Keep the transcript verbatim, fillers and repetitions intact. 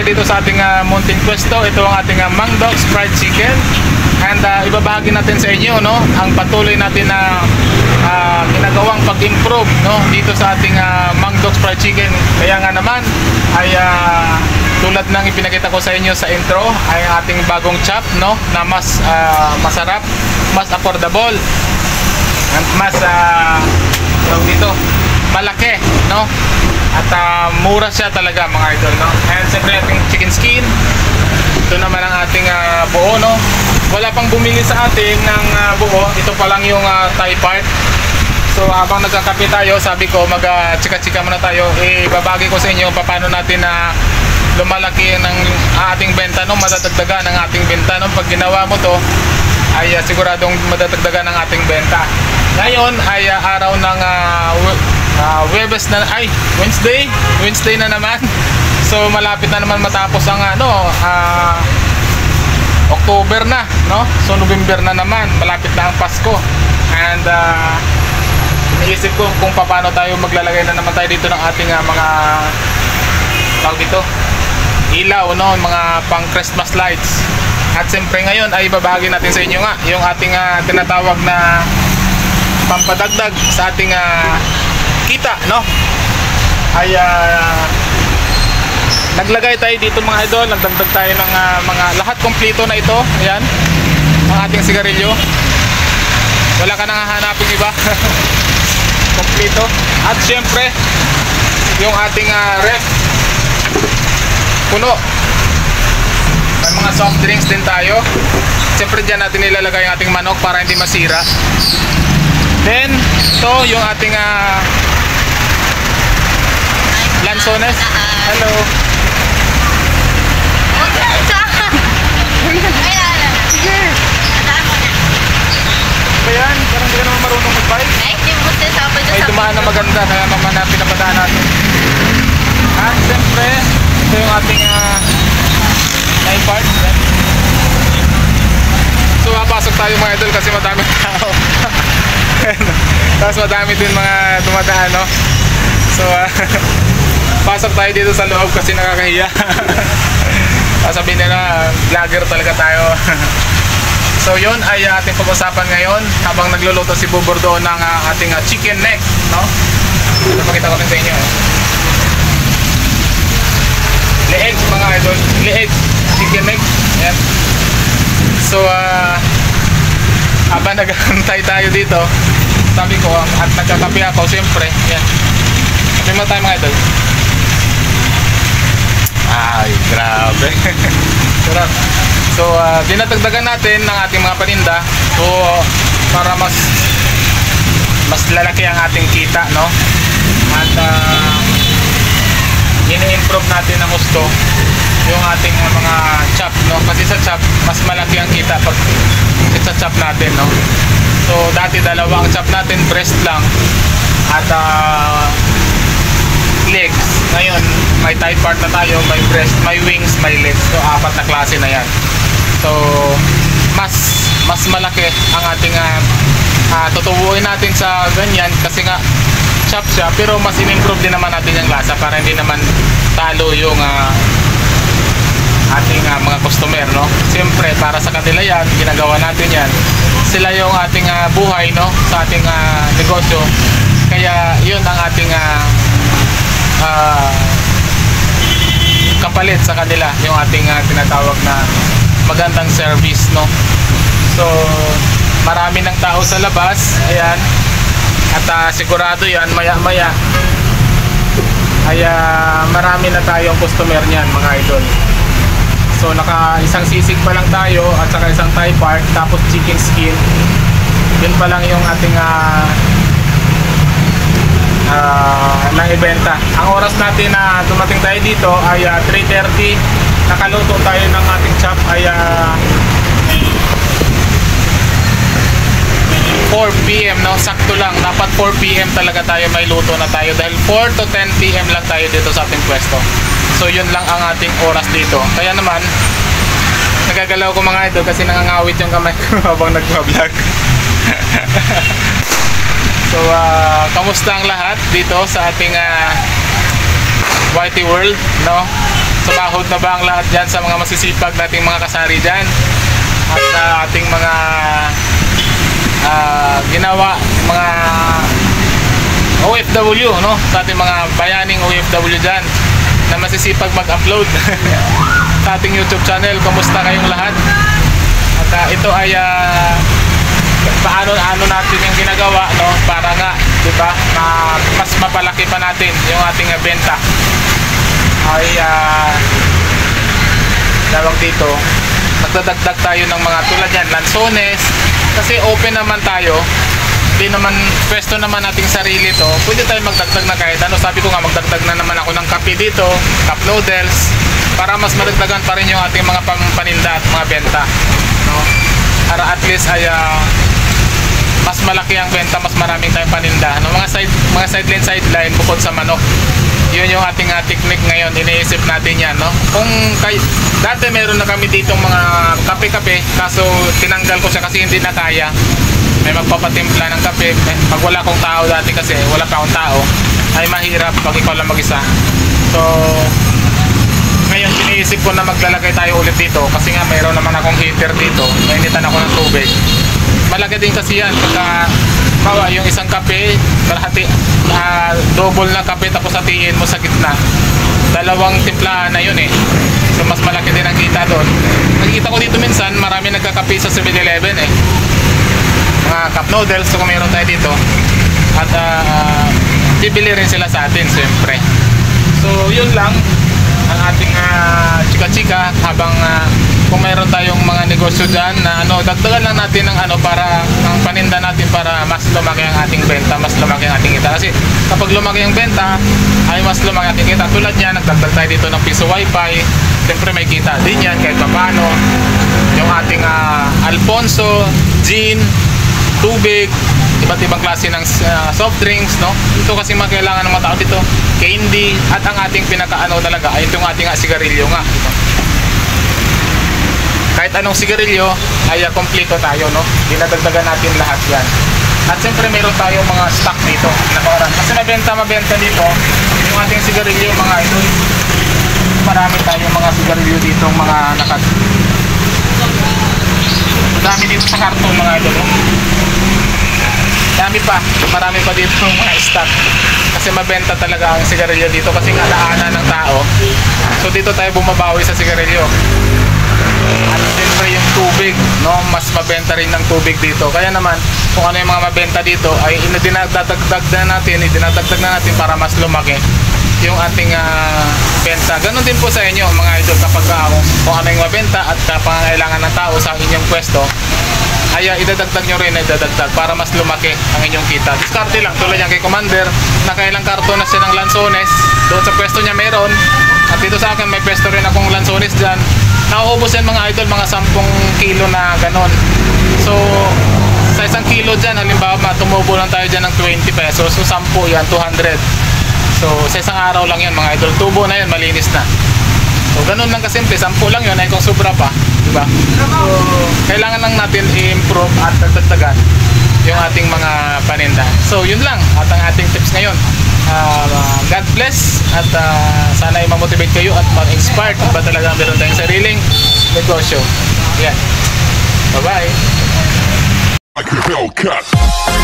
dito sa ating uh, munting pwesto. Ito ang ating uh, Mang Dogs Fried Chicken. And uh, ibabahagi natin sa inyo, no, ang patuloy natin na uh, ginagawang pag-improve, no, dito sa ating uh, Mang Dogs Fried Chicken. Kaya nga naman ay uh, tulad ng ipinakita ko sa inyo sa intro, ay ating bagong chop, no, na mas uh, masarap, mas affordable, at mas uh, dito malaki, no, at uh, mura siya talaga mga idol, no. And siyempre ating chicken skin. Ito naman ang ating uh, buo, no. Wala pang bumili sa atin ng uh, buo. Ito pa lang yung uh, thigh part. So habang nagkakape tayo, sabi ko mag uh, chika-chika muna tayo. Ibabagi ko sa inyo paano natin na uh, lumalaki ng uh, ating benta, no, madadagdagan ng ating benta, no. Pag ginawa mo to ay uh, siguradong madadagdagan ng ating benta. Ngayon ay uh, araw ng uh, uh, Webes na, ay Wednesday, Wednesday na naman. So malapit na naman matapos ang ano, uh, October na, no? So November na naman, malapit na ang Pasko. And uh, iniisip ko kung paano tayo maglalagay na naman tayo dito ng ating uh, mga tawag dito, ilaw, no? Mga pang Christmas lights. At siyempre ngayon ay ibabahagi natin sa inyo nga yung ating uh, tinatawag na pampadagdag sa ating uh, kita, no? Ay uh, naglagay tayo dito mga idol, nagdagdag tayo ng uh, mga lahat kompleto na ito. Ayan, ang ating sigarilyo. Wala ka nang hahanapin iba. Kompleto. At syempre yung ating uh, ref puno. May mga soft drinks din tayo. Syempre dyan natin ilalagay yung ating manok para hindi masira. Then ito yung ating uh, lansones. Hello. Ayan, parang hindi ka naman marunong mag-bike. May dumaan na maganda, kaya naman na pinapadaan natin. At siyempre, ito yung ating uh, nine part. So papasok tayo mga idol kasi madami tao. Tapos madami din mga dumadaan, no? So uh, pasok tayo dito sa loob kasi nakakahiya. Sabihin nila, vlogger talaga tayo. So yun ay ating pag-usapan ngayon habang nagluluto si Bubor doon ng uh, ating uh, chicken neck, no? Napakita ko rin sa inyo, eh. Leeg mga idol, leeg, chicken neck. Yan. So uh, habang nag-antay tayo dito, sabi ko at nagkakape ako, siyempre. Yan. Kape mo tayo mga idol. Ay, grabe. Sarap. So, uh, dinatagdagan natin ng ating mga paninda. So, para mas mas lalaki ang ating kita, no? At uh, ini-improve natin ang gusto yung ating uh, mga chop, no? Kasi sa chop, mas malaki ang kita pag sa chop natin, no? So, dati dalawa ang chop natin, breast lang. At uh, legs. Ngayon, may thigh part na tayo, may breast, may wings, may legs. So, apat na klase na yan. So, mas mas malaki ang ating uh, uh, tutubuin natin sa ganyan kasi nga chop siya, pero mas in-improve din naman natin yung lasa para hindi naman talo yung uh, ating uh, mga customer, no? Siyempre, para sa kanila yan, ginagawa natin yan. Sila yung ating uh, buhay, no? Sa ating uh, negosyo. Kaya, yun ang ating uh, uh, kapalit sa kanila, yung ating uh, tinatawag na magandang service, no? So marami ng tao sa labas, ayan, at uh, sigurado yan maya maya ay uh, marami na tayong customer niyan mga idol. So naka isang sisig pa lang tayo at saka isang thigh part, tapos chicken skin. Yun pa lang yung ating uh, uh, nang ibenta. Ang oras natin na dumating tayo dito ay uh, three thirty. Nakaluto tayo ng ating chop ay uh, four p m, no? Sakto lang, dapat four p m talaga tayo may luto na tayo dahil four to ten p m lang tayo dito sa ating pwesto. So yun lang ang ating oras dito. Kaya naman nagagalaw ko mga idol kasi nangangawit yung kamay ko habang nagpa-vlog. So uh, kamusta ang lahat dito sa ating uh, Whitey World, no? sumahod na ba ang lahat dyan sa mga masisipag nating mga kasari dyan? At uh, ating mga uh, ginawa, mga O F W, no? Sa ating mga bayaning O F W dyan na masisipag mag-upload sa ating YouTube channel. Kumusta kayong lahat? At uh, ito ay uh, paano-ano natin yung ginagawa, no? Para nga, di ba, ma mas mapalaki pa natin yung ating uh, benta. Ay uh, tawag dito, nagdadagdag tayo ng mga tulad yan, lansones, kasi open naman tayo, hindi naman, pwesto naman nating sarili to, pwede tayo magdagdag na kahit ano. Sabi ko nga, magdagdag na naman ako ng kape dito, cup noodles, para mas madagdagan pa rin yung ating mga paninda at mga benta, no? Para at least ay uh, mas malaki ang benta, mas maraming tayong paninda, no? Mga side, mga sideline sideline bukod sa manok. Yun yung ating uh, technique ngayon, iniisip natin yan, no? Kung kay, dati meron na kami ditong mga kape-kape, kaso tinanggal ko siya kasi hindi na kaya. May magpapatimpla ng kape, pag wala akong tao dati, kasi wala pa akong tao, ay mahirap pag ikaw lang mag-isa. So ngayon iniisip ko na maglalagay tayo ulit dito, kasi nga mayroon naman akong heater dito, mainitan ako ng tubig. Malaki din kasi yan, pagka bawa yung isang kape, kalahati, uh, double na kape, tapos hatiin mo sa gitna, dalawang timplahan na yun eh. So mas malaki din ang kita doon. Nakikita ko dito minsan marami nagkakape sa seven eleven eh, mga cup noodles. So kung meron tayo dito, at uh, bibili rin sila sa atin siyempre. So yun lang ang ating uh, chika-chika, habang uh, kung mayroon tayong mga negosyo dyan na ano, dagdagan lang natin ng ano, para ang paninda natin, para mas lumaki ang ating benta, mas lumaki ang ating kita. Kasi kapag lumaki ang benta, ay mas lumaki ang ating kita. Tulad niya, nagdagdag tayo dito ng piso wifi, siyempre may kita din yan kahit paano. Yung ating uh, Alfonso, gin, tubig, iba't ibang klase ng uh, soft drinks, no? Ito kasi mga kailangan ng mga tao dito, candy, at ang ating pinakaano talaga ay itong ating uh, sigarilyo nga, ito. Kahit anong sigarilyo ay uh, kompleto tayo, no? Dinadagdagan natin lahat yan. At siyempre meron tayong mga stock dito, nakaoran, kasi mabenta mabenta dito yung ating sigarilyo, mga idol. Marami tayong mga sigarilyo dito, mga nakat dami dito sa karton, mga idol, no? Dami pa, marami pa dito ng mga stock, kasi mabenta talaga ang sigarilyo dito, kasi nga daanan ng tao. So dito tayo bumabawi sa sigarilyo. At siyempre yung tubig, no? Mas mabenta rin ng tubig dito. Kaya naman, kung ano yung mga mabenta dito ay dinadagdag na natin, dinadagdag na natin para mas lumaki yung ating uh, benta. Ganon din po sa inyo, mga idol, kapag uh, kung ano yung mabenta at kapangailangan ng tao sa inyong pwesto, ay uh, idadagdag nyo rin, idadagdag para mas lumaki ang inyong kita. Diskarte lang, tulad yan kay Commander, nakailang karton na siya ng lansones, doon sa pwesto niya meron, at dito sa akin may pwesto rin akong lansones dyan. Nauubos yan, mga idol, mga sampung kilo na ganon. So sa isang kilo dyan, halimbawa tumubo lang tayo dyan ng twenty pesos, so sampu yan, two hundred. So sa isang araw lang yan, mga idol, tubo na yan, malinis na. So ganun lang kasimple, sampu lang yun, ay kung sobra pa, diba? So kailangan lang natin i-improve at dagdagan yung ating mga paninda. So yun lang at ang ating tips ngayon. uh, God bless, at uh, sana ay ma-motivate kayo at ma-inspire kung ba talaga meron tayong sariling negosyo. Yan, bye bye.